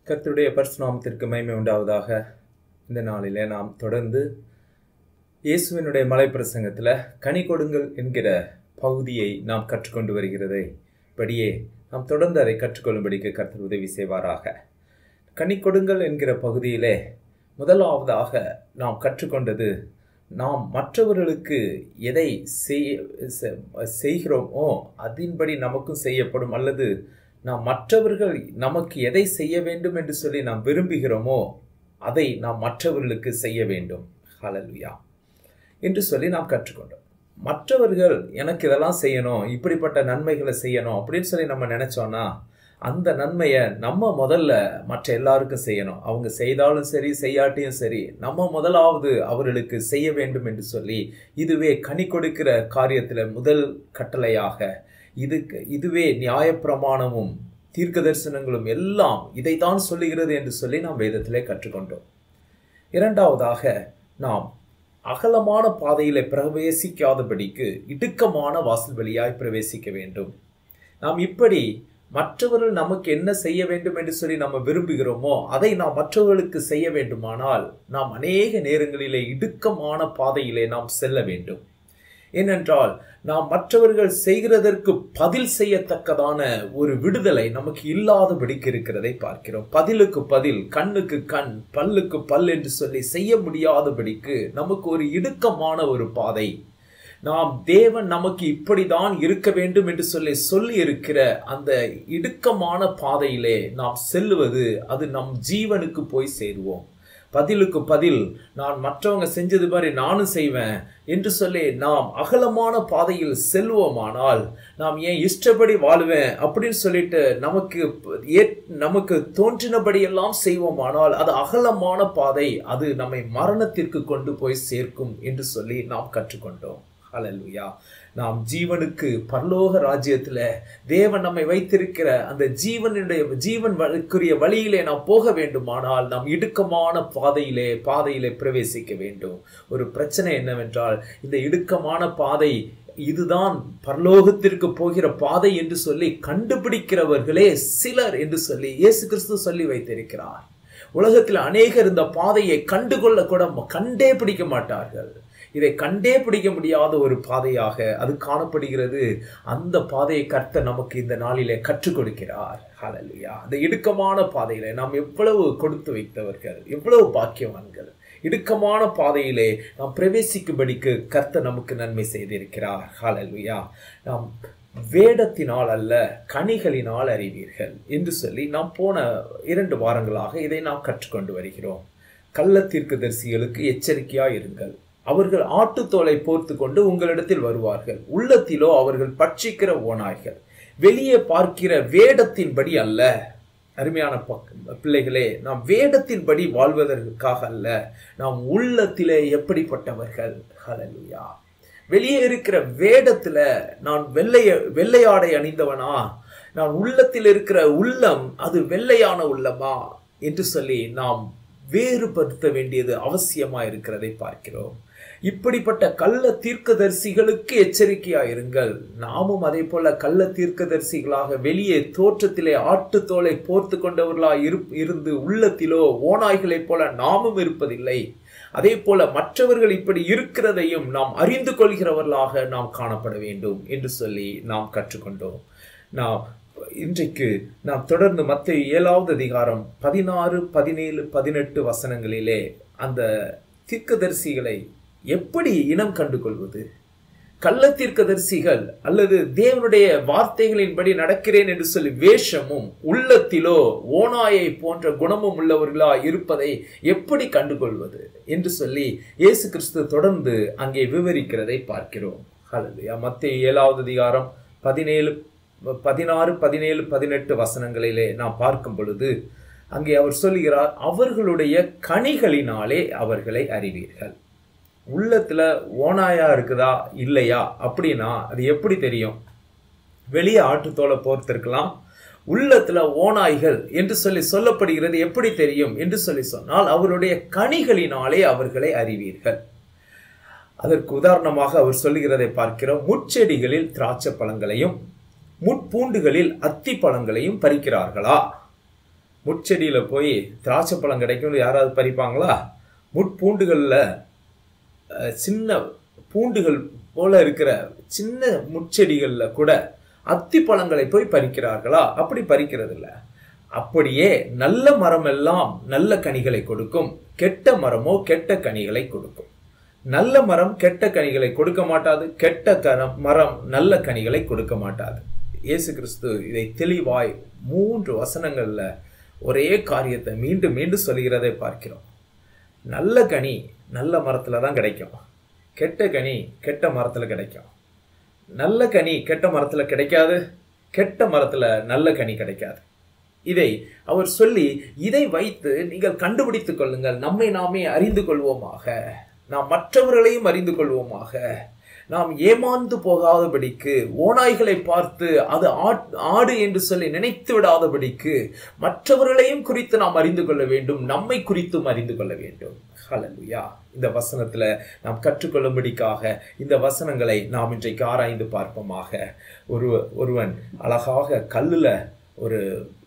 கர்த்தருடைய பரிசுநாமத்திற்கு மகிமை உண்டாவதாக. இந்த நாளிலே நாம் தொடர்ந்து இயேசுவினுடைய மலை பிரசங்கத்தில் கனி கொடுங்கள் என்கிற பகுதியை நாம் கற்றுக்கொண்டு வருகிறதை படியே நாம் தொடர்ந்து அதை கற்றுக்கொள்ளும்படிக்கு கர்த்தர் உதவி செய்வாராக. கனி கொடுங்கள் என்கிற பகுதியிலே முதலாவதாக நாம் கற்றுக்கொண்டது, நாம் மற்றவர்களுக்கு எதை செய்கிறோமோ அதன்படி நமக்கும் செய்யப்படும், அல்லது நாம் மற்றவர்கள் நமக்கு எதை செய்ய வேண்டும் என்று சொல்லி நாம் விரும்புகிறோமோ அதை நாம் மற்றவர்களுக்கு செய்ய வேண்டும். ஹல்லேலூயா என்று சொல்லி நாம் கற்றுக்கொண்டோம். மற்றவர்கள் எனக்கு இதெல்லாம் செய்யணும், இப்படிப்பட்ட நன்மைகளை செய்யணும் அப்படின்னு சொல்லி நம்ம நினைச்சோம்னா அந்த நன்மையை நம்ம முதல்ல மற்ற எல்லாருக்கும் செய்யணும். அவங்க செய்தாலும் சரி செய்யாட்டியும் சரி, நம்ம முதலாவது அவர்களுக்கு செய்ய வேண்டும் என்று சொல்லி, இதுவே கனி கொடுக்கிற காரியத்தில் முதல் கட்டளையாக, இதுவே நியாயப்பிரமாணமும் தீர்க்க தரிசனங்களும் எல்லாம் இதைத்தான் சொல்லுகிறது என்று சொல்லி நாம் வேதத்திலே கற்றுக்கொண்டோம். இரண்டாவதாக, நாம் அகலமான பாதையிலே பிரவேசிக்காதபடிக்கு இடுக்கமான வாசல் வழியாய் பிரவேசிக்க வேண்டும். நாம் இப்படி மற்றவர்கள் நமக்கு என்ன செய்ய வேண்டும் என்று சொல்லி நம்ம விரும்புகிறோமோ அதை நாம் மற்றவர்களுக்கு செய்ய வேண்டுமானால் நாம் அநேக நேரங்களிலே இடுக்கமான பாதையிலே நாம் செல்ல வேண்டும். ஏனென்றால் நாம் மற்றவர்கள் செய்கிறதற்கு பதில் செய்யத்தக்கதான ஒரு விடுதலை நமக்கு இல்லாதபடிக்கு இருக்கிறதை பார்க்கிறோம். பதிலுக்கு பதில், கண்ணுக்கு கண், பல்லுக்கு பல் என்று சொல்லி செய்ய முடியாதபடிக்கு நமக்கு ஒரு இடுக்கமான ஒரு பாதை. நாம் தேவன் நமக்கு இப்படிதான் இருக்க வேண்டும் என்று சொல்லி இருக்கிற அந்த இடுக்கமான பாதையிலே நாம் செல்லுவது, அது நம் ஜீவனுக்கு போய் சேருவோம். பதிலுக்கு பதில், நான் மற்றவங்க செஞ்சது மாதிரி நானும் செய்வேன் என்று சொல்லி நாம் அகலமான பாதையில் செல்வோமானால், நாம் ஏன் இஷ்டப்படி வாழுவேன் அப்படின்னு சொல்லிட்டு நமக்கு தோன்றினபடி எல்லாம் செய்வோமானால் அது அகலமான பாதை, அது நம்மை மரணத்திற்கு கொண்டு போய் சேர்க்கும் என்று சொல்லி நாம் கற்றுக்கொண்டோம். ஹல்லேலூயா. நாம் ஜீவனுக்கு, பரலோக ராஜ்யத்தில் தேவன் நம்மை வைத்திருக்கிற அந்த ஜீவனுக்குரிய வழியிலே நாம் போக வேண்டுமானால் நாம் இடுக்கமான பாதையிலே பிரவேசிக்க வேண்டும். ஒரு பிரச்சனை என்னவென்றால், இந்த இடுக்கமான பாதை இதுதான் பரலோகத்திற்கு போகிற பாதை என்று சொல்லி கண்டுபிடிக்கிறவர்களே சிலர் என்று சொல்லி இயேசு கிறிஸ்து சொல்லி வைத்திருக்கிறார். உலகத்தில் அநேகர் இந்த பாதையை கண்டுகொள்ள கூட கண்டே பிடிக்க மாட்டார்கள். இதை கண்டே பிடிக்க முடியாத ஒரு பாதையாக அது காணப்படுகிறது. அந்த பாதையை கர்த்தர் நமக்கு இந்த நாளிலே கற்றுக் கொடுக்கிறார். ஹல்லேலூயா. அந்த இடுக்கமான பாதையிலே நாம் எவ்வளவு கொடுத்து வைத்தவர்கள், எவ்வளவு பாக்கியவான்கள். இடுக்கமான பாதையிலே நாம் பிரவேசிக்கும்படிக்கு கர்த்தர் நமக்கு நன்மை செய்திருக்கிறார். ஹல்லேலூயா. நாம் வேடத்தினால் அல்ல கனிகளினால் அறிவீர்கள் என்று சொல்லி நாம் போன 2 வாரங்களாக இதை நாம் கற்றுக்கொண்டு வருகிறோம். கள்ள தீர்க்கதரிசிகளுக்கு எச்சரிக்கையாய் இருங்கள். அவர்கள் ஆட்டுத்தோலை போர்த்து கொண்டு உங்களிடத்தில் வருவார்கள், உள்ளத்திலோ அவர்கள் பட்சிக்கிற ஓநாய்கள். வெளியே பார்க்கிற வேடத்தின்படி அல்ல. அருமையான பிள்ளைகளே, நாம் வேடத்தின்படி வாழ்வதற்காக அல்ல, நாம் உள்ளத்திலே எப்படிப்பட்டவர்கள். ஹல்லேலூயா. வெளியே இருக்கிற வேடத்துல நான் வெள்ளையாடை அணிந்தவனா, நான் உள்ளத்தில் இருக்கிற உள்ளம் அது வெள்ளையான உள்ளமா என்று சொல்லி நாம் வேறுபடுத்த வேண்டியது அவசியமா இருக்கிறதை பார்க்கிறோம். இப்படிப்பட்ட கள்ள தீர்க்கதரிசிகளுக்கு எச்சரிக்கையாயிருங்கள். நாமும் அதே போல கள்ள தீர்க்கதரிசிகளாக வெளியே தோற்றத்திலே ஆட்டுத்தோலை போர்த்து கொண்டவர்களாய் இருந்து உள்ளத்திலோ ஓநாய்களைப் போல நாமும் இருப்பதில்லை. அதே போல மற்றவர்கள் இப்படி இருக்கிறதையும் நாம் அறிந்து கொள்கிறவர்களாக நாம் காணப்பட வேண்டும் என்று சொல்லி நாம் கற்றுக்கொண்டோம். இன்றைக்கு நாம் தொடர்ந்து மத்தேயு 7வது அதிகாரம் 16, 17, 18 வசனங்களிலே அந்த தீர்க்கதரிசிகளை எப்படி இனம் கண்டு கொள்வது, கள்ள தீர்க்கதரிசிகள் அல்லது தேவனுடைய வார்த்தைகளின்படி நடக்கிறேன் என்று சொல்லி வேஷமும் உள்ளத்திலோ ஓநாயை போன்ற குணமும் உள்ளவர்களா இருப்பதை எப்படி கண்டுகொள்வது என்று சொல்லி இயேசு கிறிஸ்து தொடர்ந்து அங்கே விவரிக்கிறதை பார்க்கிறோம். ஹல்லேலூயா. மத்தேயு 7வது அதிகாரம் 16, 17, 18 வசனங்களிலே நாம் பார்க்கும் பொழுது அங்கே அவர் சொல்லுகிறார், அவர்களுடைய கனிகளினாலே அவர்களை அறிவீர்கள். உள்ளத்துல ஓநாயா இருக்குதா இல்லையா அப்படின்னா அது எப்படி தெரியும்? வெளியே ஆட்டுத்தோலை போர்த்திருக்கலாம், உள்ளத்துல ஓநாய்கள் என்று சொல்லப்படுகிறது எப்படி தெரியும் என்று சொன்னால், அவருடைய கனிகளினாலே அவர்களை அறிவீர்கள். அதற்கு உதாரணமாக அவர் சொல்லுகிறதை பார்க்கிறோம். முட்செடிகளில் திராட்சை பழங்களையும் முட்பூண்டுகளில் அத்தி பழங்களையும் பறிக்கிறார்களா? முட்செடியில போய் திராட்சை பழம் கிடைக்கும்னு யாராவது பறிப்பாங்களா? முட்பூண்டுகளில் சின்ன பூண்டுகள் போல இருக்கிற சின்ன முட்செடிகளில் கூட அத்தி பழங்களை போய் பறிக்கிறார்களா? அப்படி பறிக்கிறது இல்லை. அப்படியே நல்ல மரம் எல்லாம் நல்ல கனிகளை கொடுக்கும், கெட்ட மரமோ கெட்ட கனிகளை கொடுக்கும். நல்ல மரம் கெட்ட கனிகளை கொடுக்க மாட்டாது, கெட்ட மரம் நல்ல கனிகளை கொடுக்க மாட்டாது. இயேசு கிறிஸ்து இதை தெளிவாய் 3 வசனங்கள்ல ஒரே காரியத்தை மீண்டும் மீண்டும் சொல்கிறதை பார்க்கிறோம். நல்ல கனி நல்ல மரத்துல தான் கிடைக்கும், கெட்ட கனி கெட்ட மரத்துல கிடைக்கும். நல்ல கனி கெட்ட மரத்துல கிடைக்காது, கெட்ட மரத்துல நல்ல கனி கிடைக்காது. இதை அவர் சொல்லி, இதை வைத்து நீங்கள் கண்டுபிடித்துக் கொள்ளுங்கள், நம்மை நாமே அறிந்து கொள்வோமாக, நாம் மற்றவர்களையும் அறிந்து கொள்வோமாக, நாம் ஏமாந்து போகாதபடிக்கு, ஓநாய்களை பார்த்து அது ஆடு என்று சொல்லி நினைத்து விடாதபடிக்கு மற்றவர்களையும் குறித்து நாம் அறிந்து கொள்ள வேண்டும், நம்மை குறித்தும் அறிந்து கொள்ள வேண்டும். ஹல்லேலூயா. இந்த வசனத்துல நாம் கற்றுக்கொள்ளும்படிக்காக இந்த வசனங்களை நாம் இன்றைக்கு ஆராய்ந்து பார்ப்போமாக. ஒருவன் அழகாக கல்லுல ஒரு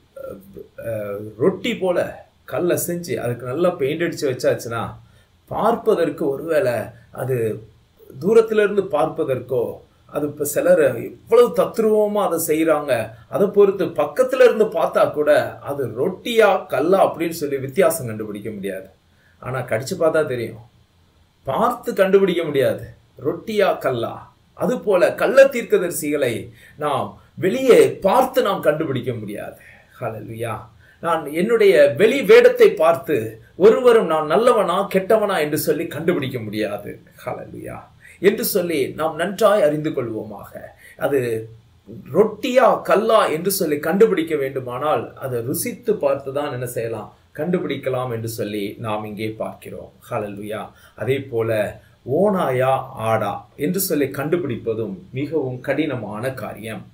ரொட்டி போல கல்லை செஞ்சு அதுக்கு நல்லா பெயிண்ட் அடிச்சு வச்சாச்சுன்னா பார்ப்பதற்கு ஒருவேளை அது தூரத்திலிருந்து பார்ப்பதற்கோ, அது இப்போ சிலர் இவ்வளவு தத்ரூபமாக அதை செய்கிறாங்க, அதை பொறுத்து பக்கத்துல இருந்து பார்த்தா கூட அது ரொட்டியா கல்லா அப்படின்னு சொல்லி வித்தியாசம் கண்டுபிடிக்க முடியாது. ஆனால் கடிச்சு பார்த்தா தெரியும், பார்த்து கண்டுபிடிக்க முடியாது ரொட்டியா கல்லா. அது போல கள்ள தீர்க்கதரிசிகளை நாம் வெளியே பார்த்து நாம் கண்டுபிடிக்க முடியாது. ஹல்லேலூயா. நான் என்னுடைய வெளி வேடத்தை பார்த்து ஒருவரும் நான் நல்லவனா கெட்டவனா என்று சொல்லி கண்டுபிடிக்க முடியாது. ஹல்லேலூயா என்று சொல்லி நாம் நன்றாய் அறிந்து கொள்வோமாக. அது ரொட்டியா கல்லா என்று சொல்லி கண்டுபிடிக்க வேண்டுமானால் அதை ருசித்து பார்த்து தான் என்ன செய்யலாம், கண்டுபிடிக்கலாம் என்று சொல்லி நாம் இங்கே பார்க்கிறோம். ஹல்லேலூயா. அதே போல ஓநாயா ஆடா என்று சொல்லி கண்டுபிடிப்பதும் மிகவும் கடினமான காரியம்.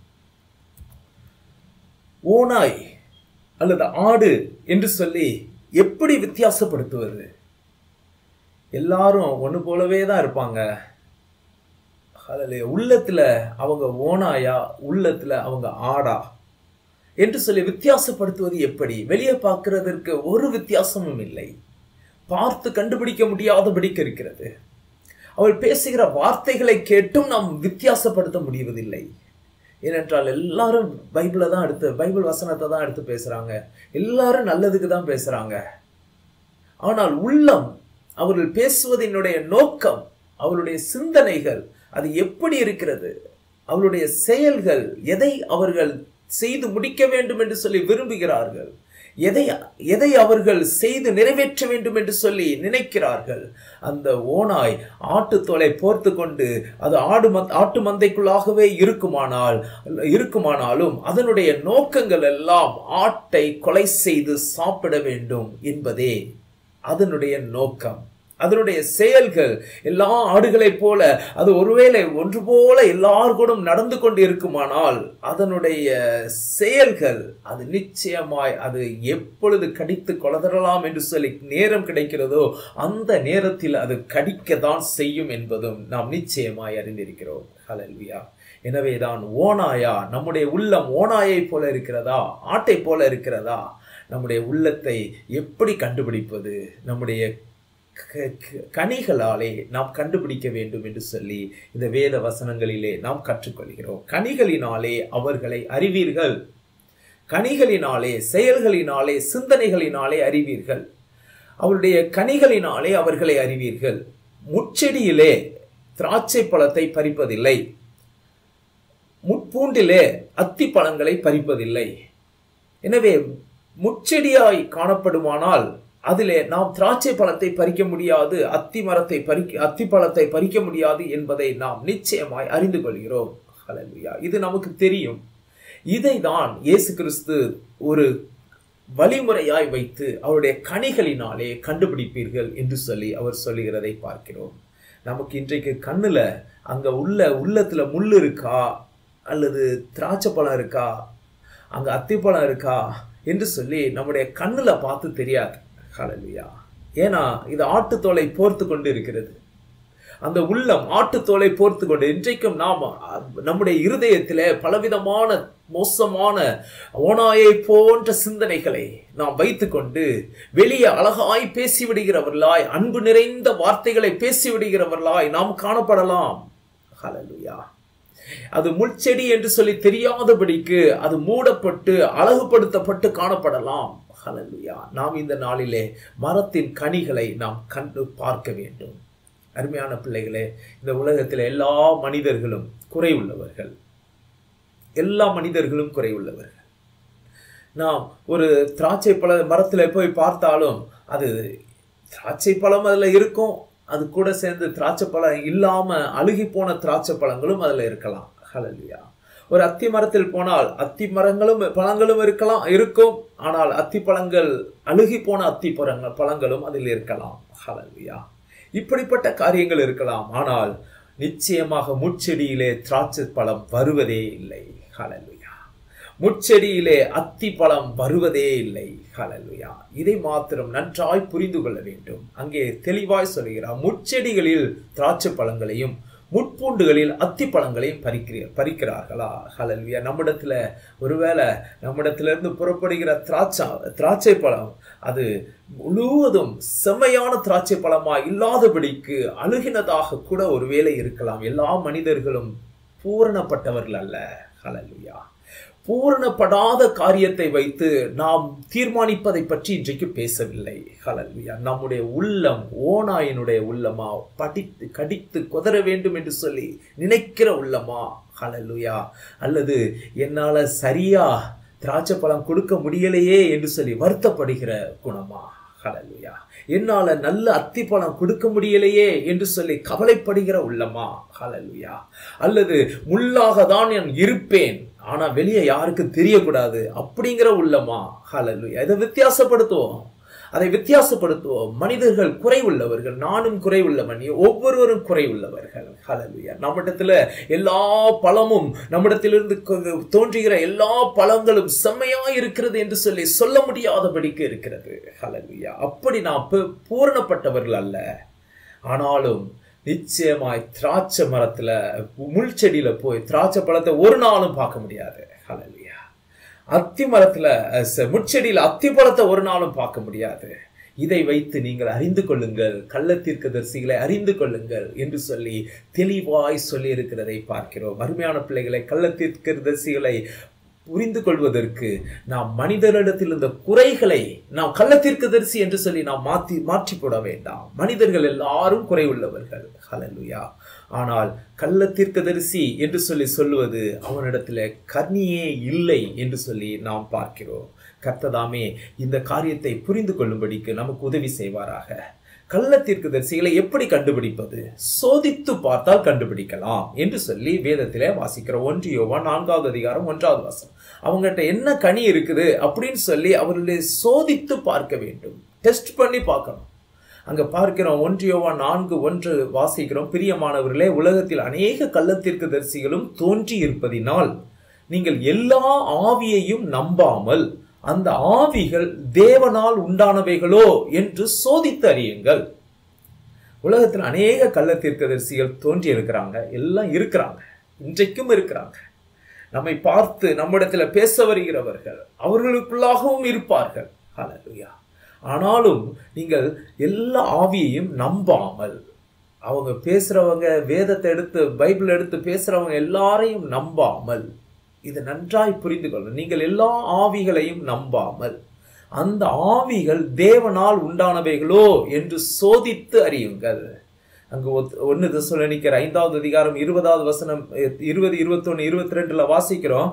ஓநாய் அல்லது ஆடு என்று சொல்லி எப்படி வித்தியாசப்படுத்துவது? எல்லாரும் ஒன்று போலவே தான் இருப்பாங்க. உள்ளத்துல அவங்க ஓநாயா, உள்ளத்துல அவங்க ஆடா என்று சொல்லி வித்தியாசப்படுத்துவது எப்படி? வெளியே பார்க்கிறதற்கு ஒரு வித்தியாசமும் இல்லை, பார்த்து கண்டுபிடிக்க முடியாதபடிக்கு இருக்கிறது. அவள் பேசுகிற வார்த்தைகளை கேட்டும் நாம் வித்தியாசப்படுத்த முடிவதில்லை. ஏனென்றால் எல்லாரும் பைபிள் வசனத்தை தான் எடுத்து பேசுறாங்க, எல்லாரும் நல்லதுக்கு தான் பேசுறாங்க. ஆனால் உள்ளம், அவர்கள் பேசுவதனுடைய நோக்கம், அவருடைய சிந்தனைகள் அது எப்படி இருக்கிறது, அவருடைய செயல்கள், எதை அவர்கள் செய்து முடிக்க வேண்டும் என்று சொல்லி விரும்புகிறார்கள், எதை அவர்கள் செய்து நிறைவேற்ற வேண்டும் என்று சொல்லி நினைக்கிறார்கள். அந்த ஓநாய் ஆட்டுத்தோலை போர்த்து கொண்டு அது ஆட்டு மந்தைக்குள்ளாகவே இருக்குமானாலும் அதனுடைய நோக்கங்கள் எல்லாம் ஆட்டை கொலை செய்து சாப்பிட வேண்டும் என்பதே அதனுடைய நோக்கம். அதனுடைய செயல்கள் எல்லா ஆடுகளைப் போல அது ஒருவேளை ஒன்று போல எல்லாருக்கூடும் நடந்து கொண்டு இருக்குமானால் அதனுடைய செயல்கள் அது நிச்சயமாய் அது எப்பொழுது கடித்து கொலதரலாம் என்று சொல்லி நேரம் கிடைக்கிறதோ அந்த நேரத்தில் அது கடிக்கத்தான் செய்யும் என்பதும் நாம் நிச்சயமாய் அறிந்திருக்கிறோம். ஹல்லேலூயா. எனவேதான் ஓநாயா, நம்முடைய உள்ளம் ஓநாயை போல இருக்கிறதா, ஆட்டை போல இருக்கிறதா? நம்முடைய உள்ளத்தை எப்படி கண்டுபிடிப்பது? நம்முடைய கனிகளாலே நாம் கண்டுபிடிக்க வேண்டும் என்று சொல்லி இந்த வேத வசனங்களிலே நாம் கற்றுக்கொள்கிறோம். கனிகளினாலே அவர்களை அறிவீர்கள், கனிகளினாலே, செயல்களினாலே, சிந்தனைகளினாலே அறிவீர்கள். அவருடைய கனிகளினாலே அவர்களை அறிவீர்கள். முட்செடியிலே திராட்சை பழத்தை பறிப்பதில்லை, முட்பூண்டிலே அத்தி பழங்களை பறிப்பதில்லை. எனவே முட்செடியாய் காணப்படுமானால் அதிலே நாம் திராட்சை பழத்தை பறிக்க முடியாது, அத்தி பழத்தை பறிக்க முடியாது என்பதை நாம் நிச்சயமாய் அறிந்து கொள்கிறோம். ஹல்லேலூயா. இது நமக்கு தெரியும். இதை தான் இயேசு கிறிஸ்து ஒரு வழிமுறையாய் வைத்து அவருடைய கனிகளினாலே கண்டுபிடிப்பீர்கள் என்று சொல்லி அவர் சொல்லுகிறதை பார்க்கிறோம். நமக்கு இன்றைக்கு கண்ணுல அங்க உள்ளத்துல முள் இருக்கா, அல்லது திராட்சை பழம் இருக்கா, அங்க அத்திப்பழம் இருக்கா என்று சொல்லி நம்முடைய கண்ணுல பார்த்து தெரியாது. ஹல்லேலூயா. ஏன்னா இது ஆட்டுத்தோலை போர்த்து கொண்டு இருக்கிறது. அந்த உள்ளம் ஆட்டுத்தோலை போர்த்து கொண்டு, இன்றைக்கும் நாம் நம்முடைய இருதயத்திலே பலவிதமான மோசமான ஓநாயை போன்ற சிந்தனைகளை நாம் வைத்துக்கொண்டு வெளியே அழகாய் பேசிவிடுகிறவர்களாய், அன்பு நிறைந்த வார்த்தைகளை பேசிவிடுகிறவர்களாய் நாம் காணப்படலாம். ஹல்லேலூயா. அது முள்செடி என்று சொல்லி தெரியாதபடிக்கு அது மூடப்பட்டு அழகுபடுத்தப்பட்டு காணப்படலாம். ஹல்லேலூயா. நாம் இந்த நாளிலே மரத்தின் கனிகளை நாம் கண்டு பார்க்க வேண்டும். அருமையான பிள்ளைகளே, இந்த உலகத்தில் எல்லா மனிதர்களும் குறை உள்ளவர்கள். எல்லா மனிதர்களும் குறை உள்ளவர்கள். நாம் ஒரு திராட்சை பழ மரத்தில் போய் பார்த்தாலும் அது திராட்சை பழம் அதில் இருக்கும், அது கூட சேர்ந்து திராட்சை பழம் இல்லாம அழுகி போன திராட்சை பழங்களும் அதுல இருக்கலாம். ஹல்லேலூயா. ஒரு அத்தி மரத்தில் போனால் அத்தி மரங்களும் பழங்களும் இருக்கும். ஆனால் அத்தி பழங்கள் அழுகி போன அத்தி பழங்களும் அதில் இருக்கலாம். ஹல்லேலூயா. இப்படிப்பட்ட காரியங்கள் இருக்கலாம். ஆனால் நிச்சயமாக முட்செடியிலே திராட்சை பழம் வருவதே இல்லை. ஹல்லேலூயா. முட்செடியிலே அத்தி பழம் வருவதே இல்லை. ஹல்லேலூயா. இதை மாத்திரம் நன்றாய் புரிந்து கொள்ள வேண்டும். அங்கே தெளிவாய் சொல்கிறார், முட்செடிகளில் திராட்சை பழங்களையும் முட்பூண்டுகளில் அத்தி பழங்களையும் பறிக்கிறார்களா? ஹல்லேலூயா. நம்மிடத்துல ஒருவேளை நம்மிடத்திலிருந்து புறப்படுகிற திராட்சை பழம் அது முழுவதும் செம்மையான திராட்சை பழமா இல்லாதபடிக்கு அழுகினதாக கூட ஒருவேளை இருக்கலாம். எல்லா மனிதர்களும் பூரணப்பட்டவர்கள் அல்ல. ஹல்லேலூயா. பூரணப்படாத காரியத்தை வைத்து நாம் தீர்மானிப்பதை பற்றி இன்றைக்கு பேசவில்லை. ஹல்லேலூயா. நம்முடைய உள்ளம் ஓநாயினுடைய உள்ளமா, கடித்து கொதற வேண்டும் என்று சொல்லி நினைக்கிற உள்ளமா? ஹல்லேலூயா. அல்லது என்னால சரியா திராட்சை பழம் கொடுக்க முடியலையே என்று சொல்லி வருத்தப்படுகிற குணமா? ஹல்லேலூயா. என்னால நல்ல அத்தி பழம் கொடுக்க முடியலையே என்று சொல்லி கவலைப்படுகிற உள்ளமா? ஹல்லேலூயா. அல்லது முள்ளாக தான் நான் இருப்பேன், ஆனா வெளியே யாருக்கும் தெரியக்கூடாது அப்படிங்கிற உள்ளமா? ஹல்லேலூயா. இதை வித்தியாசப்படுத்துவோம். மனிதர்கள் குறை உள்ளவர்கள், நானும் குறை உள்ளவன், ஒவ்வொருவரும் குறை உள்ளவர்கள். ஹல்லேலூயா. நம்மிடத்துல எல்லா பழமும், நம்மிடத்திலிருந்து தோன்றுகிற எல்லா பழங்களும் செம்மையா இருக்கிறது என்று சொல்லி சொல்ல முடியாதபடிக்கு இருக்கிறது. ஹல்லேலூயா. அப்படி நாம் பூரணப்பட்டவர்கள் அல்ல. ஆனாலும் நிச்சயமாய் திராட்சை மரத்துல முள்செடியில போய் திராட்சை பழத்தை ஒரு நாளும் பார்க்க முடியாது. ஹல்லேலூயா. அத்தி மரத்துல முட்செடியில அத்தி பழத்தை ஒரு நாளும் பார்க்க முடியாது. இதை வைத்து நீங்கள் அறிந்து கொள்ளுங்கள், கள்ள தீர்க்கதரிசிகளை அறிந்து கொள்ளுங்கள் என்று சொல்லி தெளிவாய் சொல்லி இருக்கிறதை பார்க்கிறோம். அருமையான பிள்ளைகளை, கள்ள தீர்க்கதரிசிகளை புரிந்து கொள்வதற்கு நாம் மனிதரிடத்தில் இருந்த குறைகளை நாம் கள்ள தீர்க்கதரிசி என்று சொல்லி நாம் மாற்றி போட வேண்டாம். மனிதர்கள் எல்லாரும் குறை உள்ளவர்கள். ஹல்லேலூயா. ஆனால் கள்ள தீர்க்கதரிசி என்று சொல்லி சொல்லுவது அவனிடத்துல கனியே இல்லை என்று சொல்லி நாம் பார்க்கிறோம். கர்த்ததாமே இந்த காரியத்தை புரிந்து கொள்ளும்படிக்கு நமக்கு உதவி செய்வாராக. கள்ள தீர்க்கதரிசிகளை எப்படி கண்டுபிடிப்பது? சோதித்து பார்த்தால் கண்டுபிடிக்கலாம் என்று சொல்லி வேதத்திலே வாசிக்கிறோம். 1 யோவான் 4வது அதிகாரம் 1வது வசனம். அவங்ககிட்ட என்ன கனி இருக்குது அப்படின்னு சொல்லி அவர்களை சோதித்து பார்க்க வேண்டும். டெஸ்ட் பண்ணி பார்க்கணும். அங்க பார்க்கிறோம் 1 யோவான் 4:1 வாசிக்கிறோம். பிரியமானவர்களே, உலகத்தில் அநேக கள்ள தீர்க்கதரிசிகளும் தோன்றி இருப்பதினால் நீங்கள் எல்லா ஆவியையும் நம்பாமல் அந்த ஆவிகள் தேவனால் உண்டானவைகளோ என்று சோதித்து அறியுங்கள். உலகத்தில் அநேக கள்ள தீர்க்கதரிசிகள் தோன்றி இருக்கிறாங்க, எல்லாம் இருக்கிறாங்க, இன்றைக்கும் இருக்கிறாங்க. நம்மை பார்த்து நம்மிடத்துல பேச வருகிறவர்கள் அவர்களுக்குள்ளாகவும் இருப்பார்கள். ஹல்லேலூயா. ஆனாலும் நீங்கள் எல்லா ஆவியையும் நம்பாமல், அவங்க பேசுறவங்க வேதத்தை எடுத்து பைபிள் எடுத்து பேசுறவங்க எல்லாரையும் நம்பாமல், இதை நன்றாய் புரிந்து கொள்ளணும். நீங்கள் எல்லா ஆவிகளையும் நம்பாமல் அந்த ஆவிகள் தேவனால் உண்டானவைகளோ என்று சோதித்து அறியுங்கள். அங்கு 1 தெசலோனிக்கர் 5வது அதிகாரம் 20வது வசனம் 20, 21, 22 வாசிக்கிறோம்.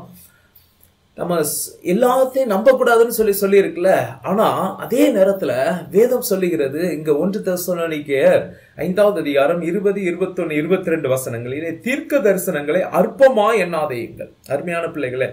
நம்ம எல்லாத்தையும் நம்பக்கூடாதுன்னு சொல்லி இருக்குல்ல. ஆனா அதே நேரத்துல வேதம் சொல்லுகிறது இங்க 1 தெசலோனிக்கர் 5வது அதிகாரம் 20, 21, 22 வசனங்களிலே தீர்க்க தரிசனங்களை அற்பமா எண்ணாதேயுங்கள். அருமையான பிள்ளைகளே,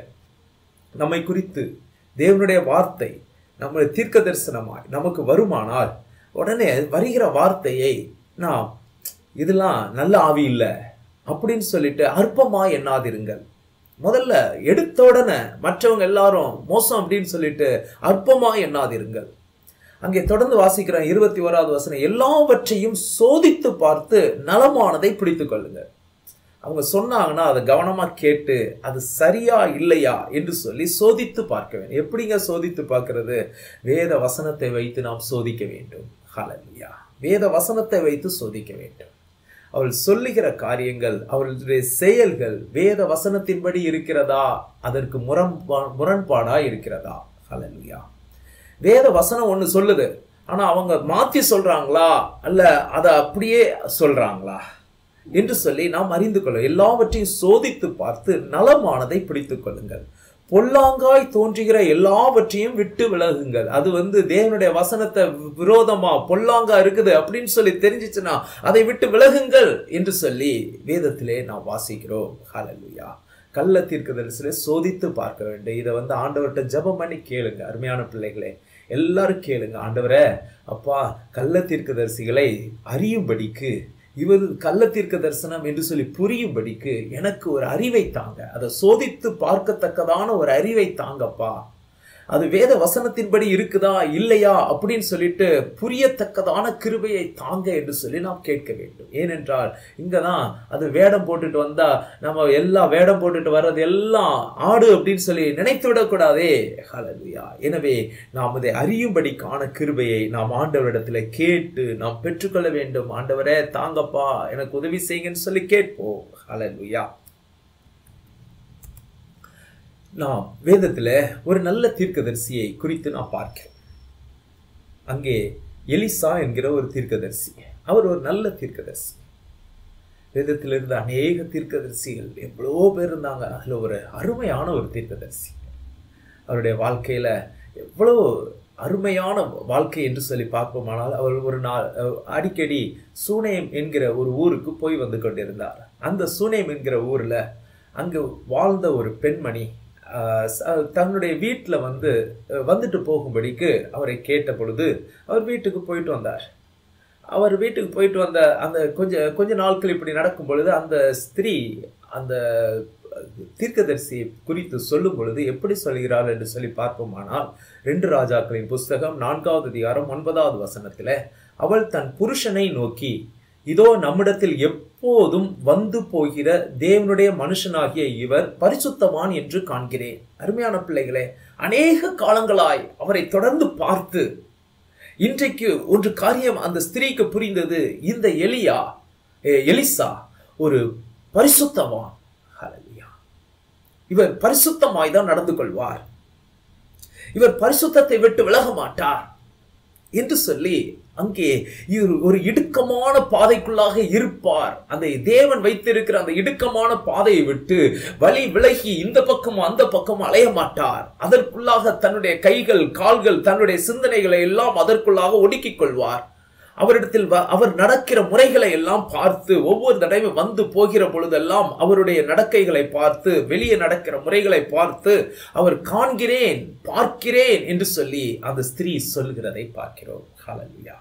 நம்மை குறித்து தேவனுடைய வார்த்தை நம்முடைய தீர்க்க தரிசனமாய் நமக்கு வருமானால் உடனே வருகிற வார்த்தையை நாம் இதெல்லாம் நல்ல ஆவி இல்லை அப்படின்னு சொல்லிட்டு அற்பமா எண்ணாதிருங்கள். முதல்ல எடுத்த உடனே மற்றவங்க எல்லாரும் மோசம் அப்படின்னு சொல்லிட்டு அற்பமா எண்ணாதிருங்கள். அங்கே தொடர்ந்து வாசிக்கிறேன் 21வது வசனம். எல்லாவற்றையும் சோதித்து பார்த்து நலமானதை பிடித்துக் கொள்ளுங்கள். அவங்க சொன்னாங்கன்னா அதை கவனமா கேட்டு அது சரியா இல்லையா என்று சொல்லி சோதித்து பார்க்க வேண்டும். எப்படிங்க சோதித்து பார்க்கிறது? வேத வசனத்தை வைத்து நாம் சோதிக்க வேண்டும். ஹல்லேலூயா. வேத வசனத்தை வைத்து சோதிக்க வேண்டும். அவள் சொல்லுகிற காரியங்கள், அவளுடைய செயல்கள் வேத வசனத்தின்படி இருக்கிறதா, அதற்கு முரண்பாடா இருக்கிறதா? ஹல்லேலூயா. வேத வசனம் ஒண்ணு சொல்லுது, ஆனா அவங்க மாத்தி சொல்றாங்களா அல்ல அதை அப்படியே சொல்றாங்களா என்று சொல்லி நாம் அறிந்து கொள்ள எல்லாவற்றையும் சோதித்து பார்த்து நலமானதை பிடித்துக் கொள்ளுங்கள். பொல்லாங்காய் தோன்றுகிற எல்லாவற்றையும் விட்டு விலகுங்கள். அது தேவனுடைய வசனத்தை விரோதமா பொல்லாங்கா இருக்குது அப்படின்னு சொல்லி தெரிஞ்சிச்சுன்னா அதை விட்டு விலகுங்கள் என்று சொல்லி வேதத்திலே நாம் வாசிக்கிறோம். ஹல்லேலூயா. கள்ள தீர்க்கதரிசியை சோதித்து பார்க்க வேண்டும். இதை ஆண்டவர்கிட்ட ஜெபம் பண்ணி கேளுங்க. அருமையான பிள்ளைகளே, எல்லாரும் கேளுங்க. ஆண்டவரே, அப்பா, கள்ள தீர்க்கதரிசிகளை அறியும்படிக்கு, இவர் கள்ள தீர்க்க தரிசனம் என்று சொல்லி புரியும்படிக்கு எனக்கு ஒரு அறிவை தாங்க. அதை சோதித்து பார்க்கத்தக்கதான ஒரு அறிவை தாங்கப்பா. அது வேத வசனத்தின்படி இருக்குதா இல்லையா அப்படின்னு சொல்லிட்டு புரியத்தக்கதான கிருபையை தாங்க என்று சொல்லி நாம் கேட்க வேண்டும். ஏனென்றால் இங்கதான் அது வேடம் போட்டுட்டு வந்தா நம்ம எல்லாம் வேடம் போட்டுட்டு வர்றது எல்லாம் ஆடு அப்படின்னு சொல்லி நினைத்து விடக்கூடாதே. ஹல்லேலூயா. எனவே நாம் இதை அறியும்படிக்கான கிருபையை நாம் ஆண்டவரிடத்துல கேட்டு நாம் பெற்றுக்கொள்ள வேண்டும். ஆண்டவரே தாங்கப்பா, எனக்கு உதவி செய்யுங்கன்னு சொல்லி கேட்போம். ஹல்லேலூயா. நாம் வேதத்துல ஒரு நல்ல தீர்க்கதரிசியை குறித்து நான் பார்க்கிறேன். அங்கே எலிசா என்கிற ஒரு தீர்க்கதரிசி. அவர் ஒரு நல்ல தீர்க்கதரிசி. வேதத்தில் இருந்த அநேக தீர்க்கதரிசிகள் எவ்வளவோ பேர் இருந்தாங்க. அதுல ஒரு அருமையான ஒரு தீர்க்கதரிசி. அவருடைய வாழ்க்கையில எவ்வளவு அருமையான வாழ்க்கை என்று சொல்லி பார்ப்போமானால், அவர் ஒரு நாள் அடிக்கடி சூனேம் என்கிற ஒரு ஊருக்கு போய் வந்து கொண்டிருந்தார். அந்த சூனேம் என்கிற ஊர்ல அங்கு வாழ்ந்த ஒரு பெண்மணி தன்னுடைய வீட்டில் வந்துட்டு போகும்படிக்கு அவரை கேட்ட பொழுது அவர் வீட்டுக்கு போயிட்டு வந்தார். அவர் வீட்டுக்கு போயிட்டு வந்த அந்த கொஞ்ச நாட்கள் இப்படி நடக்கும் பொழுது அந்த ஸ்திரீ அந்த தீர்க்கதரிசி குறித்து சொல்லும் பொழுது எப்படி சொல்கிறாள் என்று சொல்லி பார்ப்போமானால், 2 ராஜாக்களின் புஸ்தகம் 4வது அதிகாரம் 9வது வசனத்திலே, அவள் தன் புருஷனை நோக்கி, இதோ நம்மிடத்தில் எப்போதும் வந்து போகிற தேவனுடைய மனுஷனாகிய இவர் பரிசுத்தவான் என்று காண்கிறேன். அருமையான பிள்ளைகளே, அநேக காலங்களாய் அவரை தொடர்ந்து பார்த்து இன்றைக்கு ஒரு காரியம் அந்த ஸ்திரீக்கு புரிந்தது. இந்த எலிசா ஒரு பரிசுத்தவான். ஹல்லேலூயா. இவர் பரிசுத்தமாய் தான் நடந்து கொள்வார், இவர் பரிசுத்தத்தை விட்டு விலக மாட்டார் என்று சொல்லி அங்கே ஒரு இடுக்கமான பாதைக்குள்ளாக இருப்பார். அந்த தேவன் வைத்திருக்கிற அந்த இடுக்கமான பாதையை விட்டு வழி விலகி இந்த பக்கம் அந்த பக்கம் அலைய மாட்டார். அதற்குள்ளாக தன்னுடைய கைகள் கால்கள் தன்னுடைய சிந்தனைகளை எல்லாம் அதற்குள்ளாக ஒடுக்கிக் கொள்வார். அவரிடத்தில் அவர் நடக்கிற முறைகளை எல்லாம் பார்த்து ஒவ்வொரு தடவையும் வந்து போகிற பொழுதெல்லாம் அவருடைய நடக்கைகளை பார்த்து வெளியே நடக்கிற முறைகளை பார்த்து அவர் காண்கிறேன் பார்க்கிறேன் என்று சொல்லி அந்த ஸ்திரீ சொல்கிறதை பார்க்கிறோம். ஹல்லேலூயா.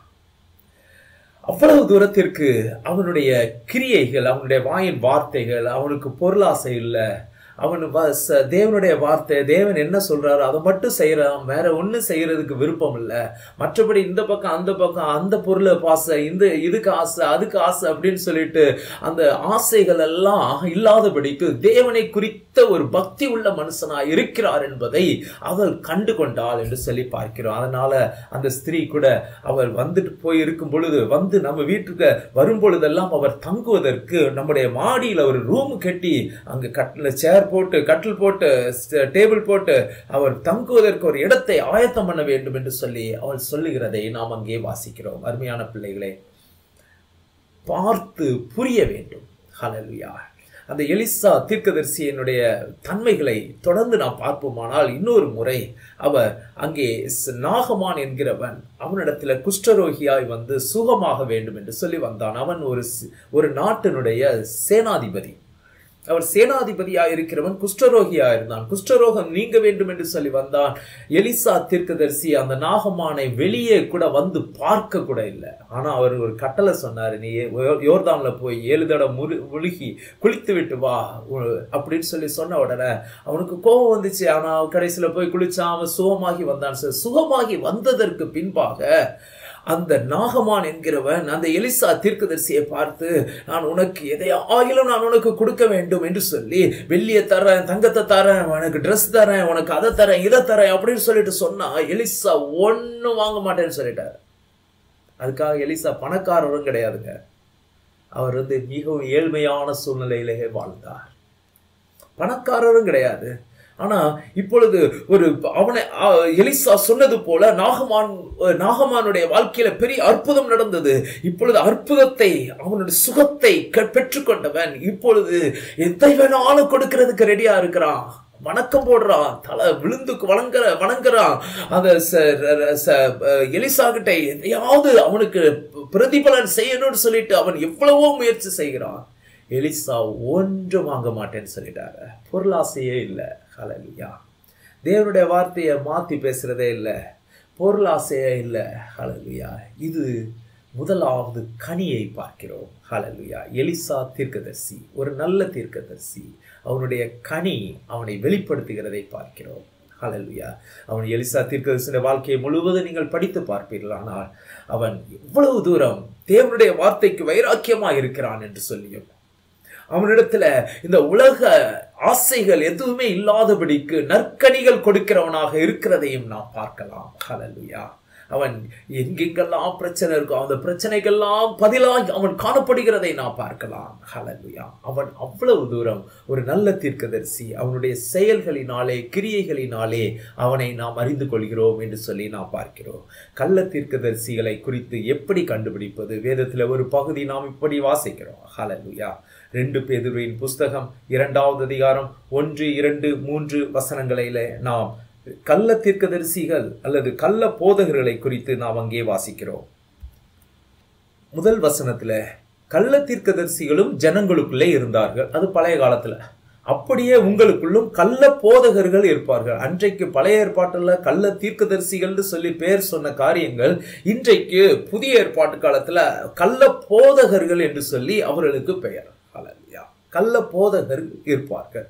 அவ்வளவு தூரத்திற்கு அவனுடைய கிரியைகள், அவனுடைய வாயின் வார்த்தைகள், அவனுக்கு பொருளாசை இல்லை. அவன் தேவனுடைய வார்த்தை, தேவன் என்ன சொல்றாரு அதை மட்டும் செய்யறான், வேற ஒன்னும் செய்யறதுக்கு விருப்பம் இல்லை. மற்றபடி இந்த பக்கம் அந்த பொருளை ஆசை, இதுக்கு ஆசை அதுக்கு ஆசை அப்படின்னு சொல்லிட்டு அந்த ஆசைகள் எல்லாம் இல்லாதபடிக்கு தேவனை குறித்த ஒரு பக்தி உள்ள மனுஷனா இருக்கிறார் என்பதை அவள் கண்டு கொண்டாள் என்று சொல்லி பார்க்கிறோம். அதனால அந்த ஸ்திரீ கூட அவர் வந்துட்டு போய் இருக்கும் பொழுது நம்ம வீட்டுக்கு வரும் பொழுதெல்லாம் அவர் தங்குவதற்கு நம்முடைய மாடியில் ஒரு ரூம் கட்டி அங்கு கட்டில் போட்டு டேபிள் போட்டு அவர் தங்குவதற்கு ஒரு இடத்தை ஆயத்தம் பண்ண வேண்டும் என்று சொல்லி அவள் சொல்லுகிறதை நாம் அங்கே வாசிக்கிறோம். அருமையான பிள்ளைகளே, பார்த்து புரிய வேண்டும். ஹல்லேலூயா. அந்த எலிசா தீர்க்கதரிசியினுடைய தன்மைகளை தொடர்ந்து நாம் பார்ப்போமானால், இன்னொரு முறை அவர் அங்கே நாகமான் என்கிறவன் அவனிடத்துல குஷ்டரோகியாய் சுகமாக வேண்டும் என்று சொல்லி வந்தான். அவன் ஒரு நாட்டினுடைய சேனாதிபதி. அவர் சேனாதிபதியா இருக்கிறவன் குஷ்டரோகியா இருந்தான். குஷ்டரோகம் நீங்க வேண்டும் என்று சொல்லி வந்தான். எலிசா தீர்க்கதரிசி அந்த நாகமானை வெளியே கூட பார்க்க கூட இல்லை. ஆனா அவர் ஒரு கட்டளை சொன்னாரு, நீ யோர்தான்ல போய் 7 தடவை முழுகி குளித்து விட்டு வா அப்படின்னு சொல்லி சொன்ன உடனே அவனுக்கு கோபம் வந்துச்சு. ஆனா கடைசியில போய் குளிச்சான், அவன் சுகமாகி வந்தான். சுகமாகி வந்ததற்கு பின்பாக அந்த நாகமான் என்கிறவன் அந்த எலிசா தீர்க்கதரிசியை பார்த்து, நான் உனக்கு எதையாகிலும் நான் உனக்கு கொடுக்க வேண்டும் என்று சொல்லி, வெள்ளியை தரேன், தங்கத்தை தரேன், உனக்கு ட்ரெஸ் தரேன், உனக்கு அதை தரேன், இதை தரேன் அப்படின்னு சொல்லிட்டு சொன்னா, எலிசா ஒன்னும் வாங்க மாட்டேன்னு சொல்லிட்டார். அதுக்காக எலிசா பணக்காரரும் கிடையாதுங்க. அவர் மிகவும் ஏழ்மையான சூழ்நிலையிலே வாழ்ந்தார். பணக்காரரும் கிடையாது. ஆனா இப்பொழுது எலிசா சொன்னது போல நாகமானுடைய வாழ்க்கையில பெரிய அற்புதம் நடந்தது. இப்பொழுது அற்புதத்தை, அவனுடைய சுகத்தை பெற்றுக்கொண்டவன் இப்பொழுது எதை வேணாலும் கொடுக்கிறதுக்கு ரெடியா இருக்கிறான். வணக்கம் போடுறான், தலை விழுந்து வணங்குறான். அந்த எலிசா கிட்ட எதையாவது அவனுக்கு பிரதிபலன் செய்யணும்னு சொல்லிட்டு அவன் எவ்வளவோ முயற்சி செய்கிறான். எலிசா ஒன்றும் வாங்க மாட்டேன்னு சொல்லிட்டாரு. பொருளாசையே இல்லை. ஹல்லேலூயா. தேவனுடைய வார்த்தையை மாத்தி பேசுறதே இல்லை, பொருளாசையே இல்லை. ஹல்லேலூயா. இது முதலாவது கனியை பார்க்கிறோம். ஹல்லேலூயா. எலிசா தீர்க்கதரிசி, ஒரு நல்ல தீர்க்கதரிசி, அவனுடைய கனி அவனை வெளிப்படுத்துகிறதை பார்க்கிறோம். ஹல்லேலூயா. அவன் எலிசா தீர்க்கதரிசியுடைய வாழ்க்கையை முழுவதும் நீங்கள் படித்து பார்ப்பீர்கள். ஆனால் அவன் எவ்வளவு தூரம் தேவனுடைய வார்த்தைக்கு வைராக்கியமாக இருக்கிறான் என்று சொல்லியும், அவனிடத்துல இந்த உலக ஆசைகள் எதுவுமே இல்லாதபடிக்கு நற்கனிகள் கொடுக்கிறவனாக இருக்கிறதையும் நாம் பார்க்கலாம். ஹல்லேலூயா. அவன் எங்கெங்கெல்லாம் பிரச்சனை இருக்கும், அந்த பிரச்சனைகள்லாம் பதிலாக அவன் காணப்படுகிறதை நாம் பார்க்கலாம். ஹல்லேலூயா. அவன் அவ்வளவு தூரம் ஒரு நல்ல தீர்க்கதரிசி. அவனுடைய செயல்களினாலே, கிரியைகளினாலே அவனை நாம் அறிந்து கொள்கிறோம் என்று சொல்லி நாம் பார்க்கிறோம். கள்ள தீர்க்கதரிசிகளை குறித்து எப்படி கண்டுபிடிப்பது? வேதத்தில் ஒரு பகுதி நாம் இப்படி வாசிக்கிறோம். ஹல்லேலூயா. 2 பேதுருவின் புஸ்தகம் 2வது அதிகாரம் 1, 2, 3 வசனங்களிலே நாம் கள்ள தீர்க்கதரிசிகள் அல்லது கள்ள போதகர்களை குறித்து நாம் அங்கே வாசிக்கிறோம். முதல் வசனத்துல கள்ள தீர்க்கதரிசிகளும் ஜனங்களுக்குள்ளே இருந்தார்கள். அது பழைய காலத்துல. அப்படியே உங்களுக்குள்ளும் கள்ள போதகர்கள் இருப்பார்கள். அன்றைக்கு பழைய ஏற்பாட்டுல கள்ள தீர்க்கதரிசிகள் சொல்லி பேர் சொன்ன காரியங்கள் இன்றைக்கு புதிய ஏற்பாட்டு காலத்துல கள்ள போதகர்கள் என்று சொல்லி அவர்களுக்கு பெயர். ஹல்லேலூயா. கள்ள போதகர் இருப்பார்கள்.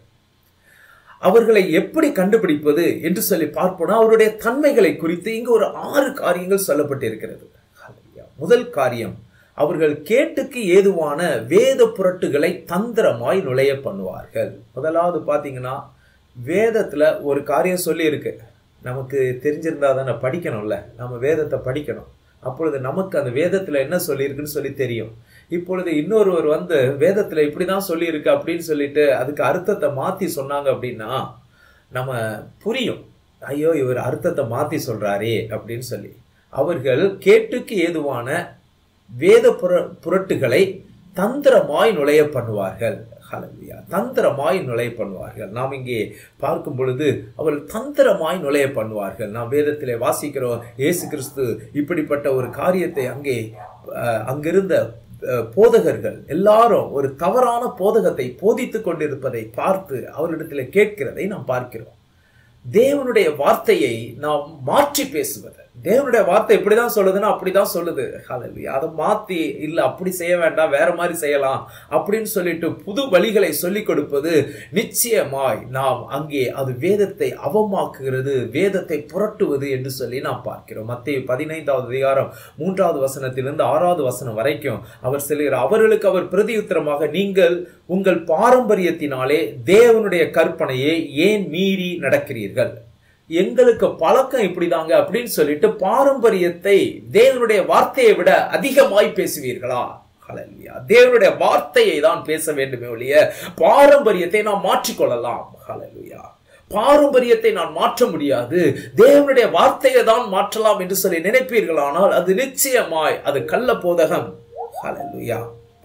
அவர்களை எப்படி கண்டுபிடிப்பது என்று சொல்லி பார்ப்போம். அவருடைய தன்மைகளை குறித்து இங்கு ஒரு 6 காரியங்கள் சொல்லப்பட்டிருக்கிறது. முதல் காரியம், அவர்கள் கேட்டுக்கு ஏதுவான வேத புரட்டுகளை தந்திரமாய் நுழைய பண்ணுவார்கள். முதலாவது பாத்தீங்கன்னா, வேதத்துல ஒரு காரியம் சொல்லி இருக்கு. நமக்கு தெரிஞ்சிருந்தா தானே படிக்கணும்ல, நம்ம வேதத்தை படிக்கணும். அப்பொழுது நமக்கு அந்த வேதத்துல என்ன சொல்லியிருக்குன்னு சொல்லி தெரியும். இப்பொழுது இன்னொருவர் வேதத்துல இப்படிதான் சொல்லி இருக்கு அப்படின்னு சொல்லிட்டு அதுக்கு அர்த்தத்தை மாத்தி சொன்னாங்க அப்படின்னா நம்ம புரியும், ஐயோ இவர் அர்த்தத்தை மாத்தி சொல்றாரே அப்படின்னு சொல்லி. அவர்கள் கேட்டுக்கு ஏதுவான வேத புரட்டுகளை தந்திரமாய் நுழைய பண்ணுவார்கள். ஹல்லேலூயா. தந்திரமாய் நுழைய பண்ணுவார்கள். நாம் இங்கே பார்க்கும் பொழுது அவர்கள் தந்திரமாய் நுழைய பண்ணுவார்கள். நாம் வேதத்திலே வாசிக்கிறோம், இயேசு கிறிஸ்து இப்படிப்பட்ட ஒரு காரியத்தை அங்கிருந்த போதகர்கள் எல்லாரும் ஒரு தவறான போதகத்தை போதித்துக் கொண்டிருப்பதை பார்த்து அவரிடத்தில் கேட்கிறதை நாம் பார்க்கிறோம். தேவனுடைய வார்த்தையை நாம் மாற்றி பேசுவது. தேவனுடைய வார்த்தை இப்படிதான் சொல்லுதுன்னா அப்படிதான் சொல்லுது. ஹல்லேலூயா. அதை மாத்தி இல்ல அப்படி செய்ய வேண்டாம், வேற மாதிரி செய்யலாம் அப்படின்னு சொல்லிட்டு புது வழிகளை சொல்லிக் கொடுப்பது நிச்சயமாய் நாம் அங்கே அது வேதத்தை அவமாக்குகிறது, வேதத்தை புரட்டுவது என்று சொல்லி நாம் பார்க்கிறோம். மத்தேயு 15வது அதிகாரம் 3வது வசனத்திலிருந்து 6வது வசனம் வரைக்கும் அவர் சொல்லுகிறார், அவர்களுக்கு அவர் பிரதியுத்தரமாக, நீங்கள் உங்கள் பாரம்பரியத்தினாலே தேவனுடைய கற்பனையை ஏன் மீறி நடக்கிறீர்கள்? எங்களுக்கு பழக்கம் இப்படிதாங்க அப்படின்னு சொல்லிட்டு பாரம்பரியத்தை தேவனுடைய வார்த்தையை விட அதிகமாய் பேசுவீர்களா? ஹல்லேலூயா. தேவனுடைய வார்த்தையை தான் பேச வேண்டுமே ஒழிய பாரம்பரியத்தை நாம் மாற்றிக்கொள்ளலாம். ஹல்லேலூயா. பாரம்பரியத்தை நான் மாற்ற முடியாது, தேவனுடைய வார்த்தையை தான் மாற்றலாம் என்று சொல்லி நினைப்பீர்களானால் அது நிச்சயமாய் அது கள்ள போதகம். ஹல்லேலூயா.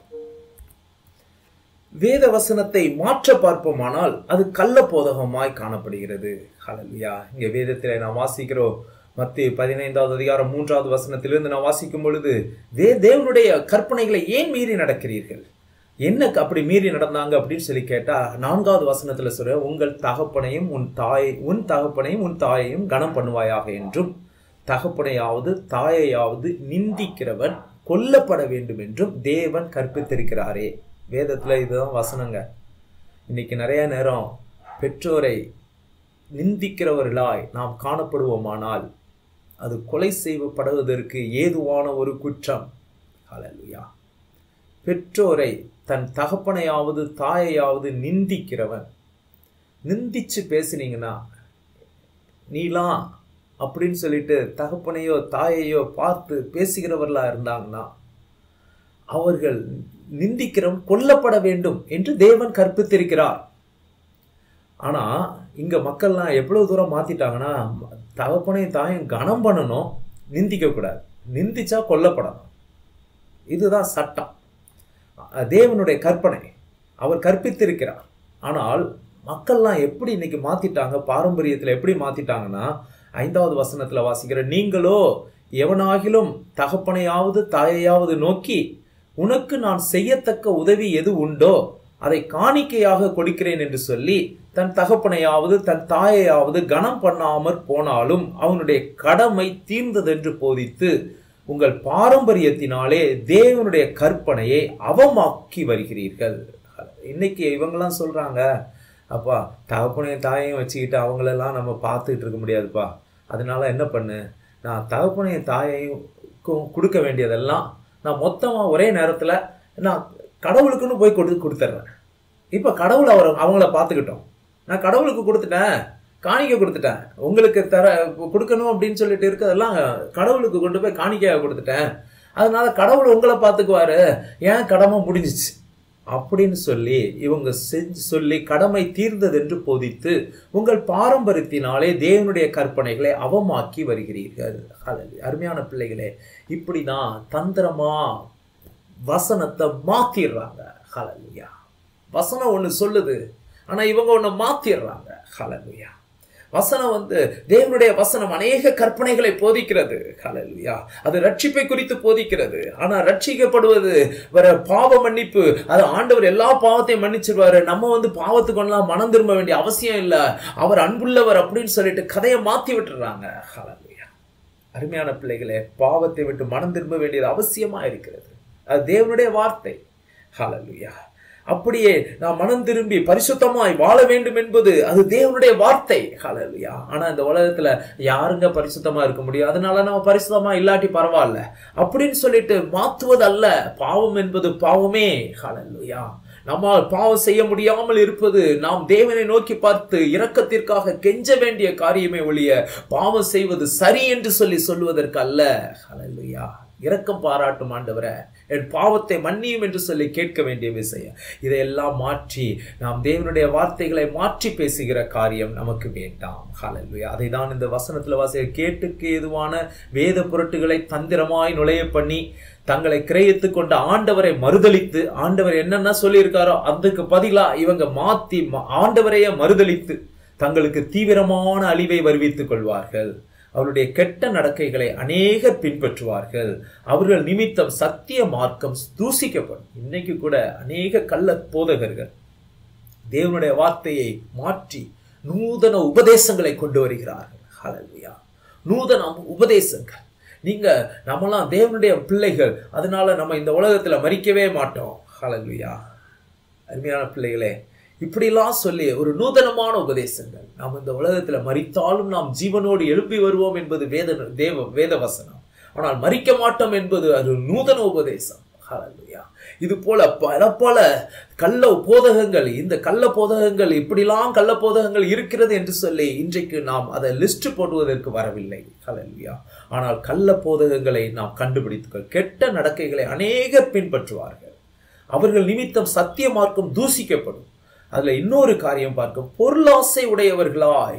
வேத வசனத்தை மாற்ற பார்ப்போமானால் அது கள்ள போதகமாய் காணப்படுகிறது. ஹல்லேலூயா. இங்க வேதத்திலே நாம் வாசிக்கிறோம், மத்தேயு 15வது அதிகாரம் 3வது வசனத்திலிருந்து நாம் வாசிக்கும் பொழுது, தேவனுடைய கற்பனைகளை ஏன் மீறி நடக்கிறீர்கள்? என்ன அப்படி மீறி நடந்தாங்க அப்படின்னு சொல்லி கேட்டா 4வது வசனத்துல சொல்ற, உங்கள் தகப்பனையும் உன் தகப்பனையும் உன் தாயையும் கனம் பண்ணுவாயாக என்றும், தகப்பனையாவது தாயையாவது நிந்திக்கிறவன் கொல்லப்பட வேண்டும் என்றும் தேவன் கற்பித்திருக்கிறாரே. வேதத்துல இதுதான் வசனங்க. இன்னைக்கு நிறைய நேரம் பெற்றோரை நிந்திக்கிறவர்களாய் நாம் காணப்படுவோமானால் அது கொலை செய்யப்படுவதற்கு ஏதுவான ஒரு குற்றம். ஹல்லேலூயா. பெற்றோரை தன் தகப்பனையாவது தாயையாவது நிந்திக்கிறவன், நிந்திச்சு பேசினீங்கன்னா நீலாம் அப்படின்னு சொல்லிட்டு தகப்பனையோ தாயையோ பார்த்து பேசுகிறவர்களா இருந்தாங்கன்னா அவர்கள் நிந்திக்கிறவன் கொல்லப்பட வேண்டும் என்று தேவன் கற்பித்திருக்கிறார். ஆனா இங்க மக்கள்லாம் எவ்வளவு தூரம் மாத்திட்டாங்கன்னா, தகப்பனையும் தாயும் கனம் பண்ணணும், நிந்திக்க கூடாது, நிந்திச்சா கொல்லப்படணும். இதுதான் சட்டம், தேவனுடைய கற்பனை, அவர் கற்பித்திருக்கிறார். ஆனால் மக்கள்லாம் எப்படி இன்னைக்கு மாத்திட்டாங்க, பாரம்பரியத்தில் எப்படி மாத்திட்டாங்கன்னா, 5வது வசனத்துல வாசிக்கிற, நீங்களோ எவனாகிலும் தகப்பனையாவது தாயையாவது நோக்கி உனக்கு நான் செய்யத்தக்க உதவி எது உண்டோ அதை காணிக்கையாக கொடுக்கிறேன் என்று சொல்லி தன் தகப்பனையாவது தன் தாயையாவது கனம் பண்ணாமற் போனாலும் அவனுடைய கடமை தீர்ந்ததென்று போதித்து உங்கள் பாரம்பரியத்தினாலே தேவனுடைய கற்பனையை அவமாக்கி வருகிறீர்கள். இன்னைக்கு இவங்கெல்லாம் சொல்றாங்க, அப்பா தகப்பனையும் தாயையும் வச்சுக்கிட்டு அவங்களெல்லாம் நம்ம பார்த்துக்கிட்டு இருக்க முடியாதுப்பா, அதனால என்ன பண்ணு, நான் தகப்பனையும் தாயையும் கொடுக்க வேண்டியதெல்லாம் நான் மொத்தமாக ஒரே நேரத்தில் நான் கடவுளுக்குன்னு போய் கொடுத்துட்றேன். இப்போ கடவுள் அவங்கள பார்த்துக்கிட்டோம், நான் கடவுளுக்கு கொடுத்துட்டேன், காணிக்கை கொடுத்துட்டேன், உங்களுக்கு கொடுக்கணும் அப்படின்னு சொல்லிட்டு இருக்கிறதெல்லாம் கடவுளுக்கு கொண்டு போய் காணிக்கையாக கொடுத்துட்டேன், அதனால கடவுள் உங்களை பார்த்துக்குவாரு, ஏன் கடமை முடிஞ்சிச்சு அப்படின்னு சொல்லி இவங்க சொல்லி கடமை தீர்ந்தது என்று போதித்து உங்கள் பாரம்பரியத்தினாலே தேவனுடைய கற்பனைகளை அவமாக்கி வருகிறீர்கள். அருமையான பிள்ளைகளே, இப்படிதான் தந்திரமா வசனத்தை மாத்திடுறாங்க. ஹல்லேலூயா. வசனம் ஒண்ணு சொல்லுது, ஆனா இவங்க ஒண்ணு மாத்திடுறாங்க. ஹல்லேலூயா. வசனம் தேவனுடைய வசனம் அநேக கற்பனைகளை போதிக்கிறது. ஹல்லேலூயா. அது ரட்சிப்பை குறித்து போதிக்கிறது. ஆனா ரட்சிக்கப்படுவது வர பாவ மன்னிப்பு, அது ஆண்டவர் எல்லா பாவத்தையும் மன்னிச்சிருவாரு, நம்ம பாவத்துக்கு மனம் திரும்ப வேண்டிய அவசியம் இல்லை, அவர் அன்புள்ளவர் அப்படின்னு சொல்லிட்டு கதையை மாத்தி விட்டுறாங்க. ஹல்லேலூயா. அருமையான பிள்ளைகளே, பாவத்தை விட்டு மனம் திரும்ப வேண்டியது அவசியமா இருக்கிறது. அது தேவனுடைய வார்த்தை. ஹல்லேலூயா. அப்படியே நாம் மனம் திரும்பி பரிசுத்தமாய் வாழ வேண்டும் என்பது அது தேவனுடைய வார்த்தை. ஹல்லேலூயா. ஆனா இந்த உலகத்துல யாருங்க பரிசுத்தமா இருக்க முடியும், அதனால நம்ம பரிசுத்தமா இல்லாட்டி பரவாயில்ல அப்படின்னு சொல்லிட்டு மாத்துவது அல்ல. பாவம் என்பது பாவமே. ஹல்லேலூயா. நம்மால் பாவம் செய்ய முடியாமல் இருப்பது நாம் தேவனை நோக்கி பார்த்து இரக்கத்திற்காக கெஞ்ச வேண்டிய காரியமே ஒழிய பாவம் செய்வது சரி என்று சொல்லுவதற்கு அல்ல. ஹல்லேலூயா. இரக்கம் பாராட்டும் ஆண்டவரே, என் பாவத்தை மன்னியும் என்று சொல்லி கேட்க வேண்டிய விஷயம். இதையெல்லாம் மாற்றி நாம் தேவனுடைய வார்த்தைகளை மாற்றி பேசுகிற காரியம் நமக்கு வேண்டாம். ஹல்லேலூயா. அதை தான் இந்த வசனத்துல கேட்டுக்கு ஏதுவான வேத புரட்டுகளை தந்திரமாய் நுழைய பண்ணி தங்களை கிரயத்து கொண்ட ஆண்டவரை மறுதலித்து, ஆண்டவர் என்னென்ன சொல்லியிருக்காரோ அதுக்கு பதிலா இவங்க மாத்தி ஆண்டவரையே மறுதலித்து தங்களுக்கு தீவிரமான அழிவை வருவித்துக் கொள்வார்கள். அவருடைய கெட்ட நடக்கைகளை அநேகர் பின்பற்றுவார்கள். அவர்கள் நிமித்தம் சத்திய மார்க்கம் தூசிக்கப்படும். இன்னைக்கு கூட அநேக கள்ள போதகர்கள் தேவனுடைய வார்த்தையை மாற்றி நூதன உபதேசங்களை கொண்டு வருகிறார்கள். ஹல்லேலூயா. நூதன உபதேசங்கள். நம்மலாம் தேவனுடைய பிள்ளைகள், அதனால நம்ம இந்த உலகத்துல மரிக்கவே மாட்டோம். ஹல்லேலூயா. அருமையான பிள்ளைகளே, இப்படிலாம் சொல்லி ஒரு நூதனமான உபதேசங்கள், நாம் இந்த உலகத்துல மரித்தாலும் நாம் ஜீவனோடு எழுப்பி வருவோம் என்பது வேத வசனம். ஆனால் மரிக்க மாட்டோம் என்பது அது நூதன உபதேசம். ஹல்லேலூயா. இது போல பல கள்ள போதகங்கள், இந்த கள்ள போதகங்கள் இப்படிலாம் கள்ள போதகங்கள் இருக்கிறது என்று சொல்லி இன்றைக்கு நாம் அதை லிஸ்ட் போடுவதற்கு வரவில்லை. ஹல்லேலூயா. ஆனால் கள்ள போதகங்களை நாம் கண்டுபிடித்துக் கெட்ட நடக்கைகளை அநேகர் பின்பற்றுவார்கள். அவர்கள் நிமித்தம் சத்திய மார்க்கம் தூசிக்கப்படும். அதுல இன்னொரு காரியம் பார்க்கும், பொருளாசை உடையவர்களாய்,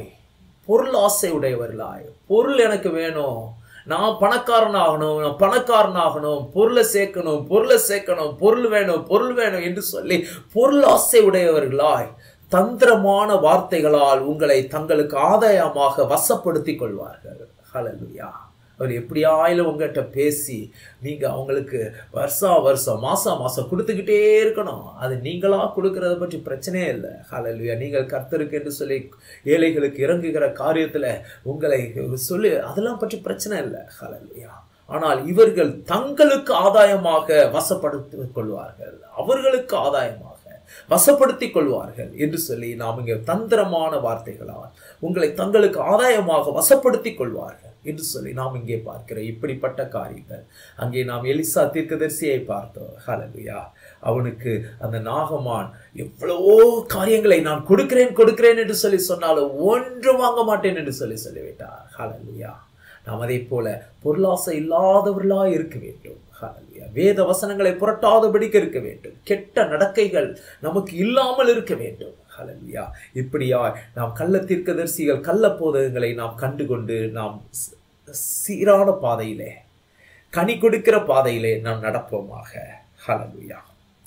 பொருள் எனக்கு வேணும், நான் பணக்காரனாகணும், பொருளை சேர்க்கணும், பொருள் வேணும் என்று சொல்லி பொருளாசை உடையவர்களாய் தந்திரமான வார்த்தைகளால் உங்களை தங்களுக்கு ஆதாயமாக வசப்படுத்திக் கொள்வார்கள். ஹல்லேலூயா. அவர் எப்படியாயிலும் உங்ககிட்ட பேசி நீங்க அவங்களுக்கு வருஷம் மாசம் கொடுத்துக்கிட்டே இருக்கணும். அது நீங்களா கொடுக்கறத பற்றி பிரச்சனையே இல்லை. ஹல்லேலூயா. நீங்கள் கர்த்தருக்கு என்று சொல்லி ஏழைகளுக்கு இறங்குகிற காரியத்துல உங்களை சொல்லி அதெல்லாம் பற்றி பிரச்சனை இல்லை. ஹல்லேலூயா. ஆனால் இவர்கள் தங்களுக்கு ஆதாயமாக வசப்படுத்திக் கொள்வார்கள், அவர்களுக்கு ஆதாயமாக வசப்படுத்திக் கொள்வார்கள் என்று சொல்லி நாம் இங்கே தந்திரமான வார்த்தைகளால் உங்களை தங்களுக்கு ஆதாயமாக வசப்படுத்திக் கொள்வார்கள். என்று சொல்லி நாம் இங்கே பார்க்கிறோம். இப்படிப்பட்ட காரியங்கள் அங்கே நாம் எலிசா தீர்க்கதரிசியை பார்த்தோம். ஹல்லேலூயா. அவனுக்கு அந்த நாகமான் எவ்வளவோ காரியங்களை நான் கொடுக்கிறேன் என்று சொல்லி சொன்னாலும் ஒன்றும் வாங்க மாட்டேன் என்று சொல்லிவிட்டார். ஹல்லேலூயா. நாம் அதே போல பொருளாசை இல்லாதவர்களாய் இருக்க வேண்டும். ஹல்லேலூயா. வேத வசனங்களை புரட்டாதபடிக்கு இருக்க வேண்டும். கெட்ட நடக்கைகள் நமக்கு இல்லாமல் இருக்க வேண்டும். ஹல்லேலூயா. இப்படியா நாம் கள்ள தீர்க்கதரிசிகள் கள்ள போதகங்களை நாம் கண்டுகொண்டு நாம் சீரான பாதையிலே கனி கொடுக்கிற பாதையிலே நாம் நடப்போமாக. ஹல்லேலூயா.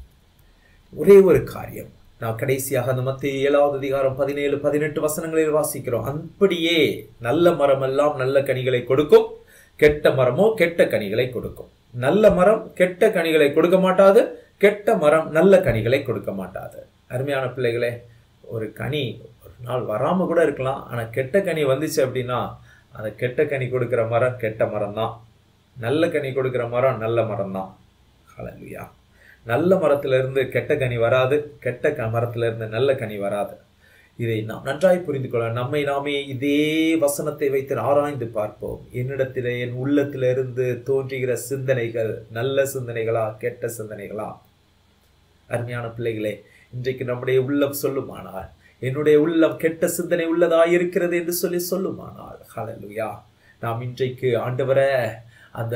ஒரே ஒரு காரியம் நாம் கடைசியாக அந்த மத்தேயு 7வது அதிகாரம் 17, 18 வசனங்களில் வாசிக்கிறோம். அப்படியே நல்ல மரம் எல்லாம் நல்ல கனிகளை கொடுக்கும், கெட்ட மரமோ கெட்ட கனிகளை கொடுக்கும். நல்ல மரம் கெட்ட கனிகளை கொடுக்க மாட்டாது, கெட்ட மரம் நல்ல கனிகளை கொடுக்க மாட்டாது. அருமையான பிள்ளைகளே, ஒரு கனி ஒரு நாள் வராம கூட இருக்கலாம். ஆனா கெட்ட கனி வந்துச்சு அப்படின்னா அந்த கெட்ட கனி கொடுக்கிற மரம் கெட்ட மரம் தான், நல்ல கனி கொடுக்கிற மரம் நல்ல மரம் தான். ஹல்லேலூயா. நல்ல மரத்திலிருந்து கெட்ட கனி வராது, கெட்ட மரத்திலிருந்து நல்ல கனி வராது. இதை நாம் நன்றாய் புரிந்து கொள்ள நம்மை நாமே இதே வசனத்தை வைத்து ஆராய்ந்து பார்ப்போம். என்னிடத்திலே என் உள்ளத்திலிருந்து தோன்றுகிற சிந்தனைகள் நல்ல சிந்தனைகளா கெட்ட சிந்தனைகளா? அருமையான பிள்ளைகளே, இன்றைக்கு நம்முடைய உள்ளம் சொல்லுமானால் என்னுடைய உள்ளம் கெட்ட சிந்தனை உள்ளதா இருக்கிறது என்று சொல்லுமானால், ஹல்லேலூயா, நாம் இன்றைக்கு ஆண்டவரே அந்த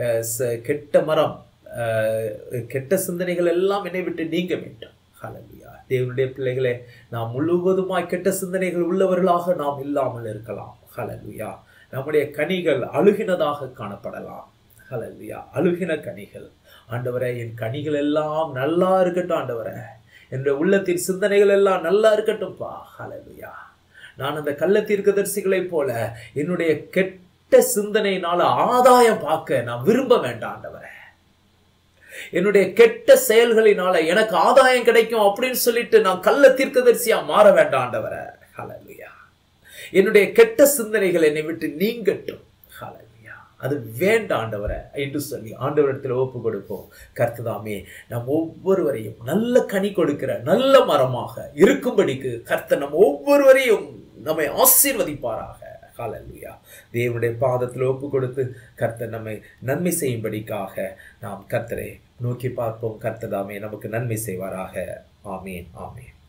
கெட்ட மரம் கெட்ட சிந்தனைகள் எல்லாம் என்னை விட்டு நீங்க வேண்டும். ஹல்லேலூயா. தேவனுடைய பிள்ளைகளே, நாம் முழுவதுமாய் கெட்ட சிந்தனைகள் உள்ளவர்களாக நாம் இல்லாமல் இருக்கலாம். ஹல்லேலூயா. நம்முடைய கனிகள் அழுகினதாக காணப்படலாம். ஹல்லேலூயா. அழுகின கனிகள். ஆண்டவரே, என் கனிகள் எல்லாம் நல்லா இருக்கட்டும். ஆண்டவரே, என்னுடைய உள்ளத்தின் சிந்தனைகள் எல்லாம் நல்லா இருக்கட்டும்பா. ஹல்லேலூயா. நான் அந்த கள்ள தீர்க்கதரிசிகளைப் போல என்னுடைய கெட்ட சிந்தனையினால ஆதாயம் பார்க்க நான் விரும்ப வேண்டாம். ஆண்டவரே, என்னுடைய கெட்ட செயல்களினால எனக்கு ஆதாயம் கிடைக்கும் அப்படின்னு சொல்லிட்டு நான் கள்ள தீர்க்கதரிசியா மாற வேண்டாம். ஆண்டவரே, ஹல்லேலூயா. என்னுடைய கெட்ட சிந்தனைகள் என்னை விட்டு நீங்கட்டும். ஹல்லேலூயா. அது வேண்டாம் ஆண்டவரே என்று சொல்லி ஆண்டவரிடத்தில் ஒப்பு கொடுப்போம். கர்த்ததாமே நம் ஒவ்வொருவரையும் நல்ல கனி கொடுக்கிற நல்ல மரமாக இருக்கும்படிக்கு கர்த்தர் நம் ஒவ்வொருவரையும் நம்மை ஆசீர்வதிப்பாராக. ஹல்லேலூயா. தேவனுடைய பாதத்தில் ஒப்பு கொடுத்து கர்த்தர் நம்மை நன்மை செய்யும்படிக்காக நாம் கர்த்தரை நோக்கி பார்ப்போம். கர்த்தர் தாமே நமக்கு நன்மை செய்வாராக. ஆமீன், ஆமீன்.